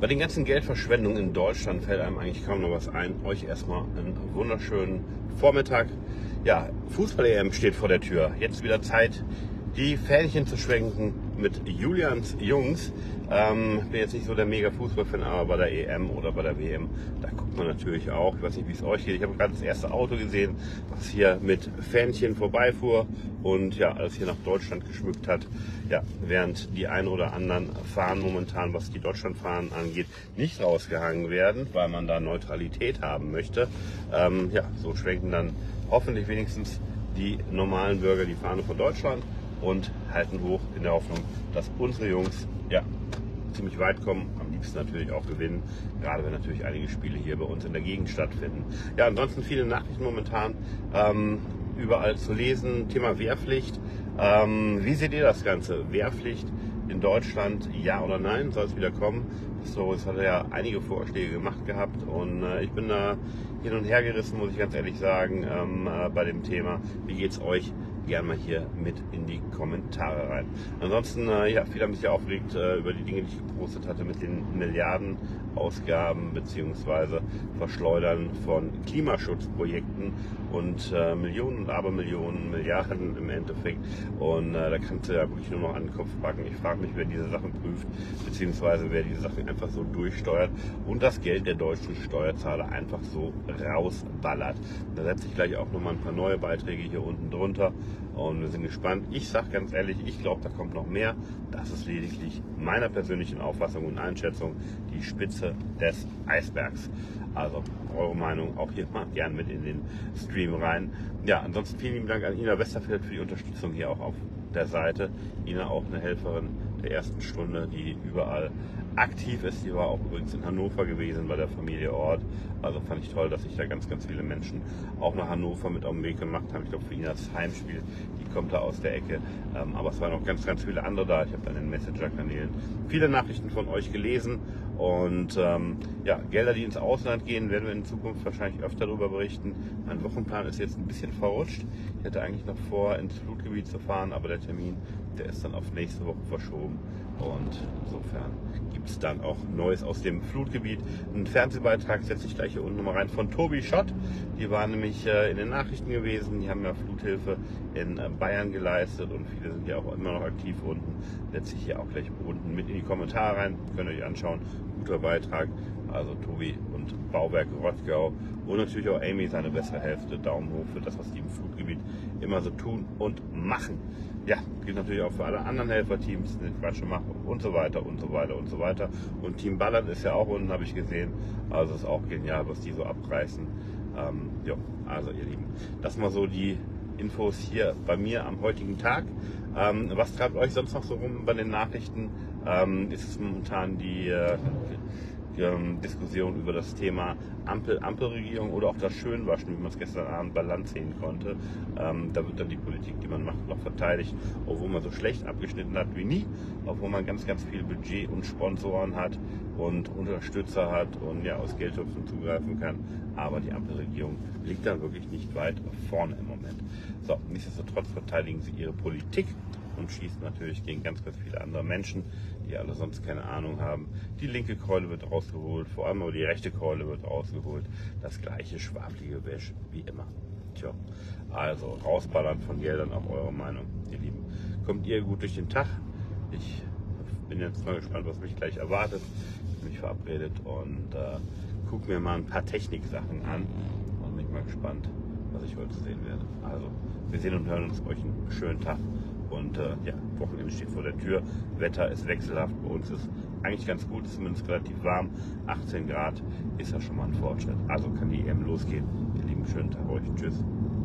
Bei den ganzen Geldverschwendungen in Deutschland fällt einem eigentlich kaum noch was ein. Euch erstmal einen wunderschönen Vormittag. Ja, Fußball-EM steht vor der Tür. Jetzt wieder Zeit, die Fähnchen zu schwenken mit Julians Jungs. Bin jetzt nicht so der mega Fußballfan, aber bei der EM oder bei der WM, da guckt man natürlich auch. Ich weiß nicht, wie es euch geht. Ich habe gerade das erste Auto gesehen, was hier mit Fähnchen vorbeifuhr und ja, alles hier nach Deutschland geschmückt hat. Ja, während die ein oder anderen Fahnen momentan, was die Deutschlandfahnen angeht, nicht rausgehangen werden, weil man da Neutralität haben möchte. Ja, so schwenken dann hoffentlich wenigstens die normalen Bürger die Fahne von Deutschland und halten hoch in der Hoffnung, dass unsere Jungs ja ziemlich weit kommen, am liebsten natürlich auch gewinnen, gerade wenn natürlich einige Spiele hier bei uns in der Gegend stattfinden. Ja, ansonsten viele Nachrichten momentan überall zu lesen, Thema Wehrpflicht. Wie seht ihr das Ganze? Wehrpflicht in Deutschland, ja oder nein? Soll es wieder kommen? So, es hat ja einige Vorschläge gemacht gehabt und ich bin da hin und her gerissen, muss ich ganz ehrlich sagen, bei dem Thema. Wie geht's euch? Gerne mal hier mit in die Kommentare rein. Ansonsten, ja, viele haben sich ja aufgeregt über die Dinge, die ich gepostet hatte mit den Milliardenausgaben bzw. Verschleudern von Klimaschutzprojekten und Millionen und Abermillionen, Milliarden im Endeffekt. Und da kannst du ja wirklich nur noch an den Kopf packen. Ich frage mich, wer diese Sachen prüft, beziehungsweise wer diese Sachen einfach so durchsteuert und das Geld der deutschen Steuerzahler einfach so rausballert. Da setze ich gleich auch nochmal ein paar neue Beiträge hier unten drunter. Und wir sind gespannt. Ich sage ganz ehrlich, ich glaube, da kommt noch mehr. Das ist lediglich meiner persönlichen Auffassung und Einschätzung die Spitze des Eisbergs. Also eure Meinung auch hier mal gern mit in den Stream rein. Ja, ansonsten vielen lieben Dank an Ina Westerfeld für die Unterstützung hier auch auf der Seite. Ina auch eine Helferin der ersten Stunde, die überall aktiv ist. Die war auch übrigens in Hannover gewesen bei der Familie Ort. Also fand ich toll, dass sich da ganz, ganz viele Menschen auch nach Hannover mit auf den Weg gemacht haben. Ich glaube, für ihn das Heimspiel, die kommt da aus der Ecke. Aber es waren noch ganz, ganz viele andere da. Ich habe dann in den Messenger-Kanälen viele Nachrichten von euch gelesen. Und ja, Gelder, die ins Ausland gehen, werden wir in Zukunft wahrscheinlich öfter darüber berichten. Mein Wochenplan ist jetzt ein bisschen verrutscht. Ich hatte eigentlich noch vor, ins Flutgebiet zu fahren, aber der Termin, der ist dann auf nächste Woche verschoben. Und insofern gibt es dann auch Neues aus dem Flutgebiet. Einen Fernsehbeitrag setze ich gleich hier unten nochmal rein von Tobi Schott. Die waren nämlich in den Nachrichten gewesen. Die haben ja Fluthilfe in Bayern geleistet und viele sind ja auch immer noch aktiv unten. Setze ich hier auch gleich unten mit in die Kommentare rein. Könnt ihr euch anschauen. Guter Beitrag. Also Tobi und Bauwerk Rottgau und natürlich auch Amy, seine bessere Hälfte. Daumen hoch für das, was die im Flutgebiet immer so tun und machen. Ja, gilt natürlich auch für alle anderen Helferteams, die Quatsche machen und so weiter und so weiter und so weiter. Und Team Ballard ist ja auch unten, habe ich gesehen. Also ist auch genial, was die so abreißen. Ja, also ihr Lieben, das mal so die Infos hier bei mir am heutigen Tag. Was treibt euch sonst noch so rum bei den Nachrichten? Ist es momentan die Diskussion über das Thema Ampelregierung oder auch das Schönwaschen, wie man es gestern Abend bei Land sehen konnte. Da wird dann die Politik, die man macht, noch verteidigt, obwohl man so schlecht abgeschnitten hat wie nie, obwohl man ganz, ganz viel Budget und Sponsoren hat und Unterstützer hat und ja aus Geldtöpfen zugreifen kann. Aber die Ampelregierung liegt da wirklich nicht weit vorne im Moment. So, nichtsdestotrotz verteidigen sie ihre Politik und schießt natürlich gegen ganz, ganz viele andere Menschen, die alle sonst keine Ahnung haben. Die linke Keule wird rausgeholt, vor allem aber die rechte Keule wird rausgeholt. Das gleiche schwabelige Wäsch wie immer. Tja, also rausballern von Geldern, auch eure Meinung, ihr Lieben. Kommt ihr gut durch den Tag? Ich bin jetzt mal gespannt, was mich gleich erwartet. Ich bin mich verabredet und gucke mir mal ein paar Techniksachen an und bin mal gespannt, was ich heute sehen werde. Also, wir sehen und hören uns. Euch einen schönen Tag. Und ja, Wochenende steht vor der Tür. Wetter ist wechselhaft. Bei uns ist eigentlich ganz gut, ist zumindest relativ warm. 18 Grad ist ja schon mal ein Fortschritt. Also kann die EM losgehen. Ihr lieben, schönen Tag euch. Tschüss.